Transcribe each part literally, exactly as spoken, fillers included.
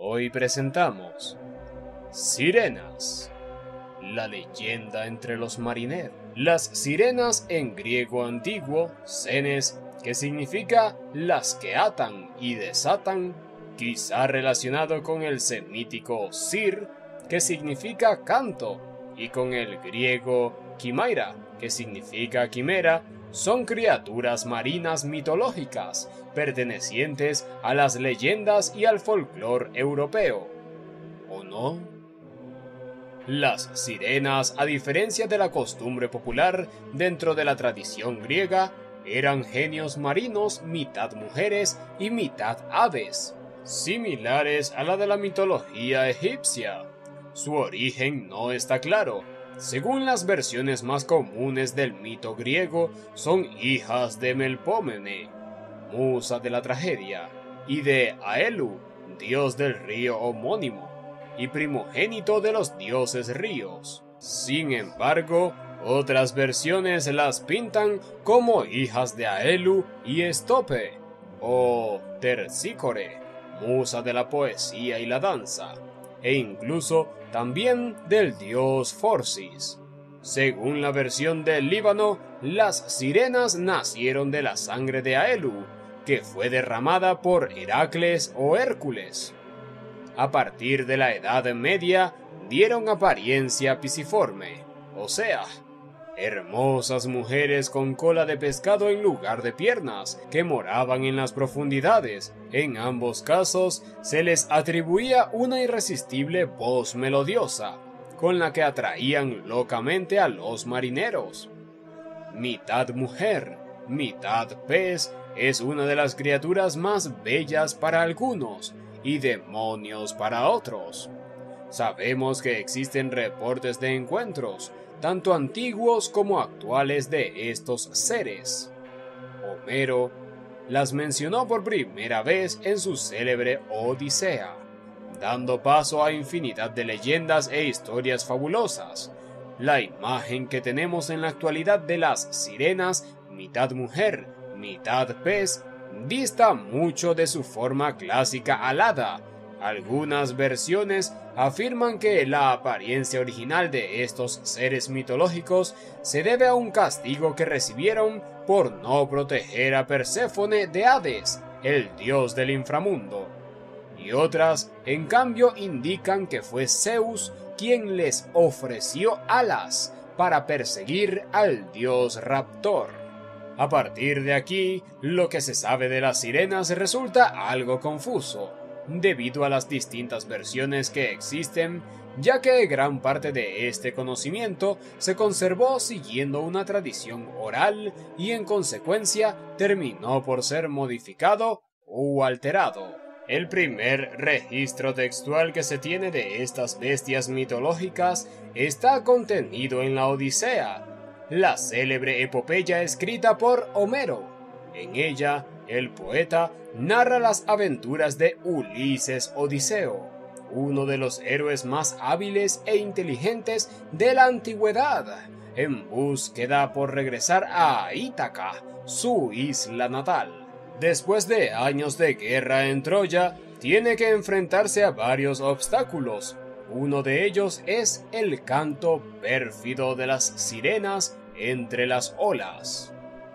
Hoy presentamos Sirenas, la leyenda entre los marineros. Las sirenas en griego antiguo, senes, que significa las que atan y desatan, quizá relacionado con el semítico sir, que significa canto, y con el griego kimaira, que significa quimera, son criaturas marinas mitológicas, pertenecientes a las leyendas y al folclore europeo. ¿O no? Las sirenas, a diferencia de la costumbre popular dentro de la tradición griega, eran genios marinos mitad mujeres y mitad aves, similares a la de la mitología egipcia. Su origen no está claro. Según las versiones más comunes del mito griego, son hijas de Melpómene, musa de la tragedia, y de Aelu, dios del río homónimo, y primogénito de los dioses ríos. Sin embargo, otras versiones las pintan como hijas de Aelu y Estope, o Terpsícore, musa de la poesía y la danza, e incluso también del dios Forcis. Según la versión del Líbano, las sirenas nacieron de la sangre de Aelu, que fue derramada por Heracles o Hércules. A partir de la Edad Media, dieron apariencia pisiforme, o sea, hermosas mujeres con cola de pescado en lugar de piernas, que moraban en las profundidades. En ambos casos, se les atribuía una irresistible voz melodiosa, con la que atraían locamente a los marineros. Mitad mujer, mitad pez, es una de las criaturas más bellas para algunos, y demonios para otros. Sabemos que existen reportes de encuentros, tanto antiguos como actuales, de estos seres. Homero las mencionó por primera vez en su célebre Odisea, dando paso a infinidad de leyendas e historias fabulosas. La imagen que tenemos en la actualidad de las sirenas, mitad mujer, mitad pez, dista mucho de su forma clásica alada. Algunas versiones afirman que la apariencia original de estos seres mitológicos se debe a un castigo que recibieron por no proteger a Perséfone de Hades, el dios del inframundo. Y otras, en cambio, indican que fue Zeus quien les ofreció alas para perseguir al dios raptor. A partir de aquí, lo que se sabe de las sirenas resulta algo confuso, debido a las distintas versiones que existen, ya que gran parte de este conocimiento se conservó siguiendo una tradición oral y en consecuencia terminó por ser modificado o alterado. El primer registro textual que se tiene de estas bestias mitológicas está contenido en la Odisea, la célebre epopeya escrita por Homero. En ella, el poeta narra las aventuras de Ulises Odiseo, uno de los héroes más hábiles e inteligentes de la antigüedad, en búsqueda por regresar a Ítaca, su isla natal. Después de años de guerra en Troya, tiene que enfrentarse a varios obstáculos. Uno de ellos es el canto pérfido de las sirenas entre las olas.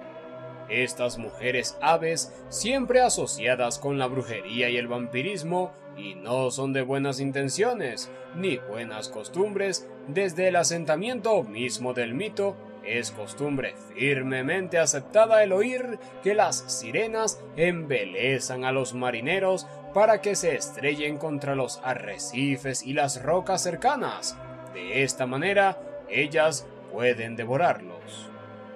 Estas mujeres aves, siempre asociadas con la brujería y el vampirismo, y no son de buenas intenciones ni buenas costumbres, desde el asentamiento mismo del mito, es costumbre firmemente aceptada el oír que las sirenas embelezan a los marineros para que se estrellen contra los arrecifes y las rocas cercanas. De esta manera, ellas pueden devorarlos.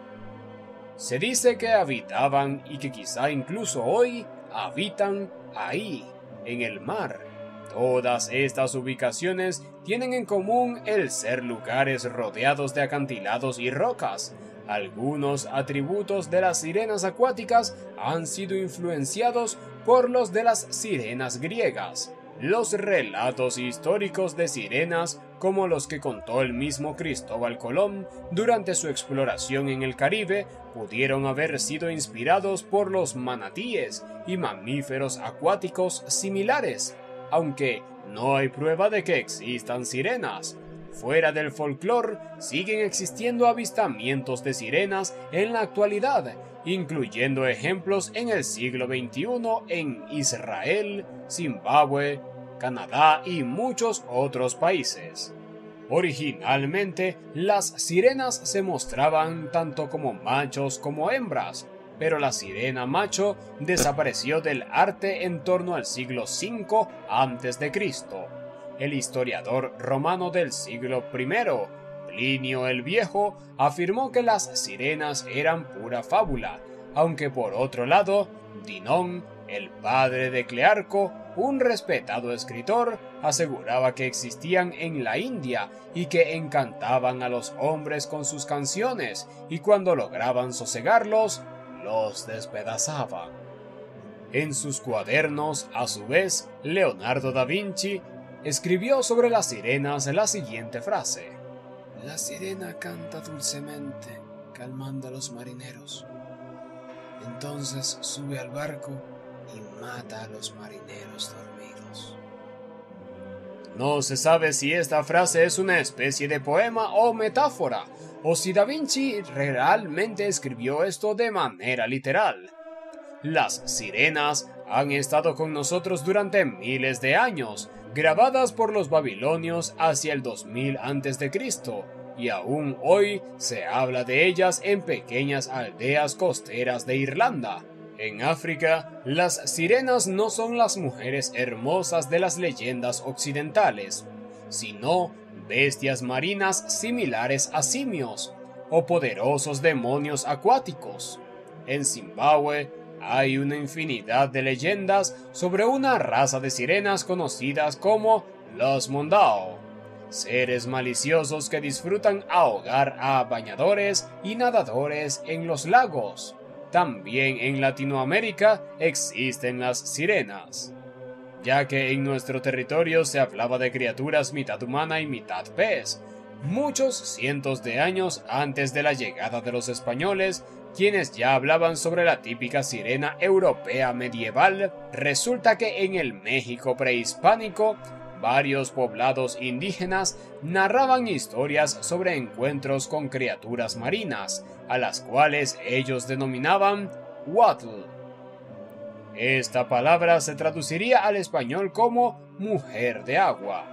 Se dice que habitaban y que quizá incluso hoy habitan ahí, en el mar. Todas estas ubicaciones tienen en común el ser lugares rodeados de acantilados y rocas. Algunos atributos de las sirenas acuáticas han sido influenciados por los de las sirenas griegas. Los relatos históricos de sirenas, como los que contó el mismo Cristóbal Colón durante su exploración en el Caribe, pudieron haber sido inspirados por los manatíes y mamíferos acuáticos similares. aunque no hay prueba de que existan sirenas. Fuera del folclore, siguen existiendo avistamientos de sirenas en la actualidad, incluyendo ejemplos en el siglo veintiuno en Israel, Zimbabue, Canadá y muchos otros países. Originalmente, las sirenas se mostraban tanto como machos como hembras, pero la sirena macho desapareció del arte en torno al siglo cinco antes de Cristo. El historiador romano del siglo primero, Plinio el Viejo, afirmó que las sirenas eran pura fábula, aunque por otro lado, Dinón, el padre de Clearco, un respetado escritor, aseguraba que existían en la India y que encantaban a los hombres con sus canciones, y cuando lograban sosegarlos, los despedazaban. En sus cuadernos, a su vez, Leonardo da Vinci escribió sobre las sirenas la siguiente frase: La sirena canta dulcemente, calmando a los marineros. Entonces sube al barco y mata a los marineros dormidos. No se sabe si esta frase es una especie de poema o metáfora, o si Da Vinci realmente escribió esto de manera literal. Las sirenas han estado con nosotros durante miles de años, grabadas por los babilonios hacia el dos mil antes de Cristo, y aún hoy se habla de ellas en pequeñas aldeas costeras de Irlanda. En África, las sirenas no son las mujeres hermosas de las leyendas occidentales, sino bestias marinas similares a simios, o poderosos demonios acuáticos. En Zimbabue, hay una infinidad de leyendas sobre una raza de sirenas conocidas como los Mondao, seres maliciosos que disfrutan ahogar a bañadores y nadadores en los lagos. También en Latinoamérica existen las sirenas, ya que en nuestro territorio se hablaba de criaturas mitad humana y mitad pez. Muchos cientos de años antes de la llegada de los españoles, quienes ya hablaban sobre la típica sirena europea medieval, resulta que en el México prehispánico, varios poblados indígenas narraban historias sobre encuentros con criaturas marinas, a las cuales ellos denominaban huatl. Esta palabra se traduciría al español como mujer de agua.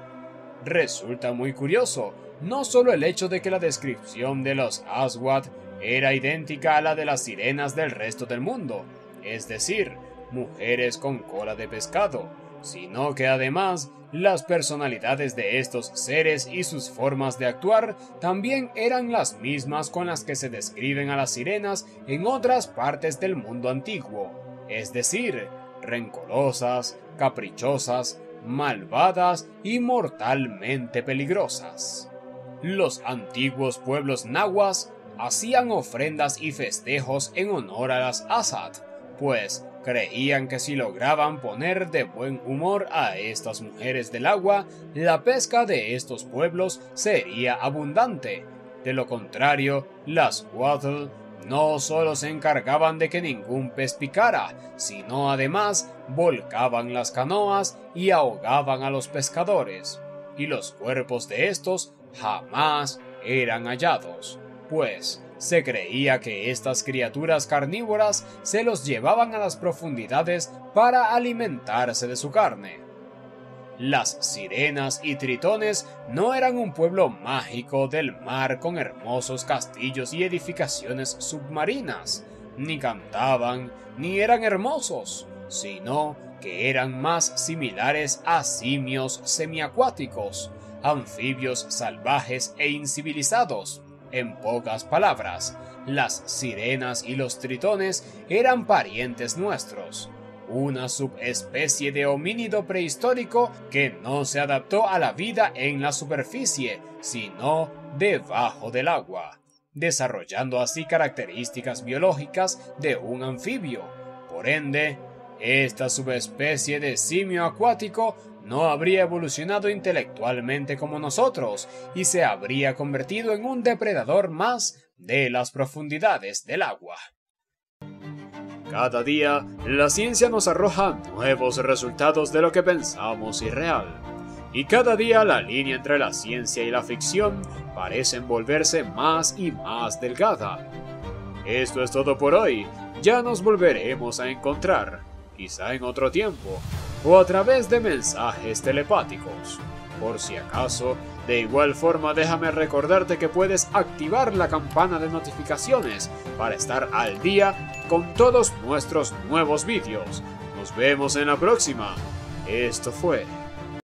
Resulta muy curioso, no solo el hecho de que la descripción de los Aswad era idéntica a la de las sirenas del resto del mundo, es decir, mujeres con cola de pescado, sino que además las personalidades de estos seres y sus formas de actuar también eran las mismas con las que se describen a las sirenas en otras partes del mundo antiguo, es decir, rencorosas, caprichosas, malvadas y mortalmente peligrosas. Los antiguos pueblos nahuas hacían ofrendas y festejos en honor a las Asad, pues creían que si lograban poner de buen humor a estas mujeres del agua, la pesca de estos pueblos sería abundante. De lo contrario, las huatl no solo se encargaban de que ningún pez picara, sino además volcaban las canoas y ahogaban a los pescadores, y los cuerpos de estos jamás eran hallados, pues se creía que estas criaturas carnívoras se los llevaban a las profundidades para alimentarse de su carne. Las sirenas y tritones no eran un pueblo mágico del mar con hermosos castillos y edificaciones submarinas, ni cantaban, ni eran hermosos, sino que eran más similares a simios semiacuáticos, anfibios salvajes e incivilizados. En pocas palabras, las sirenas y los tritones eran parientes nuestros, una subespecie de homínido prehistórico que no se adaptó a la vida en la superficie, sino debajo del agua, desarrollando así características biológicas de un anfibio. Por ende, esta subespecie de simio acuático no habría evolucionado intelectualmente como nosotros y se habría convertido en un depredador más de las profundidades del agua. Cada día, la ciencia nos arroja nuevos resultados de lo que pensamos irreal. Y cada día la línea entre la ciencia y la ficción parece volverse más y más delgada. Esto es todo por hoy. Ya nos volveremos a encontrar, quizá en otro tiempo, o a través de mensajes telepáticos. Por si acaso, de igual forma déjame recordarte que puedes activar la campana de notificaciones para estar al día con todos nuestros nuevos vídeos. Nos vemos en la próxima. Esto fue